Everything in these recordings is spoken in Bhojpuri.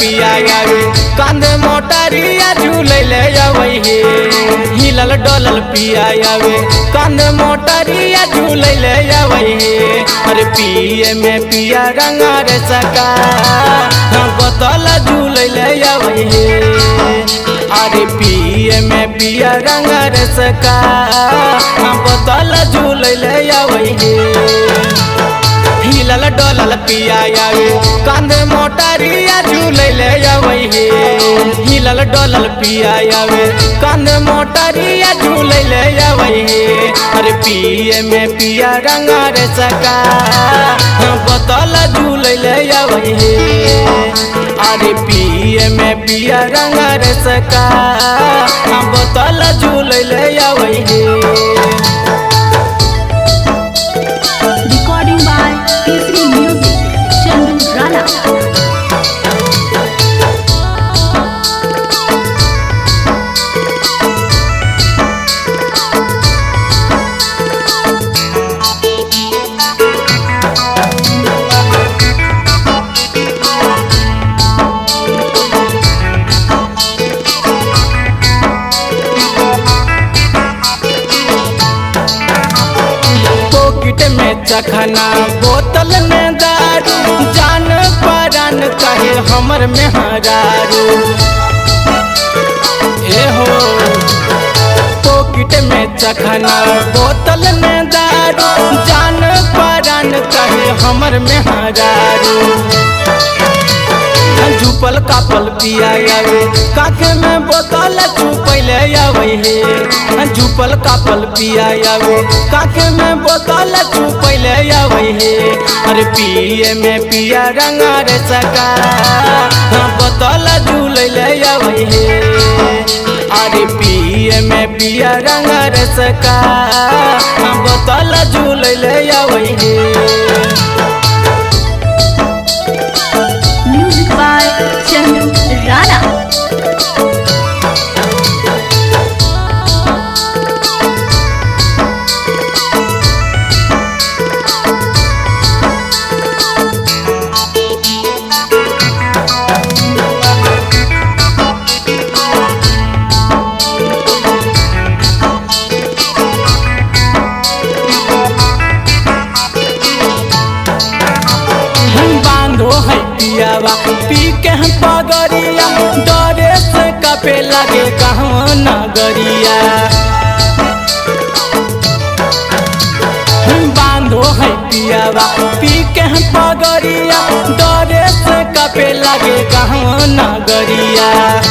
पिया आवे कांधे मोटरिया झूले आवे हे हिलल डोलल पिया आवे कांधे मोटरिया झूले आवे हे अरे पिए में पिया रंगा रे सका बोतल झूले आवे हे अरे पिए में पिया रंगा रे सका बोतल झूले आवे हे हिलल डोलल पिया आवे कांधे मोटरिया झूले आवे हे हिलल डोलल पिया आवे कांधे मोटरिया झूले आवे हे अरे पिए में पिया रंगा रे सका बोतल झूले आवे हे अरे पिए में पिया रंगा रे सका बोतल झूले आवे हे चखना बोतल में दारू जान परान कहे हमर में हरारू ए हो पॉकेट में चखना बोतल में दारू जान परान कहे हमर में हरारू झुपल कापल पिया आवे काखे में बोतल छुपैले आवे हे झुपल कापल पिया आवे काखे में बोतल छुपैले आवे हे अरे पिए में पिया रंगा रे सका बोतल झूले आवे हे अरे पिए में पिया रंगा रे सका बोतल झूले आवे हे पी के पगरिया डरे से कपे लगे कहवा नगरिया बांधो है पियावा पी के पगरिया डरे से कपे लगे कहवा नगरिया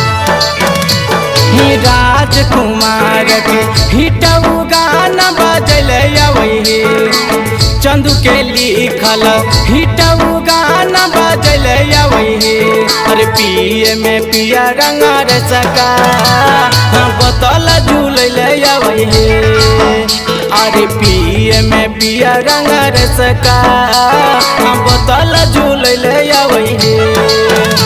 राजकुमार के हिटऊ गाना बजले आवे हे चंदू के लिखल हिटऊ गाना बजले आवे हे अरे पिए में पिया रंगा रे सका बोतल झूले आवे हे अरे पिए में पिया रंगा रे सका बोतल झूले आवे हे।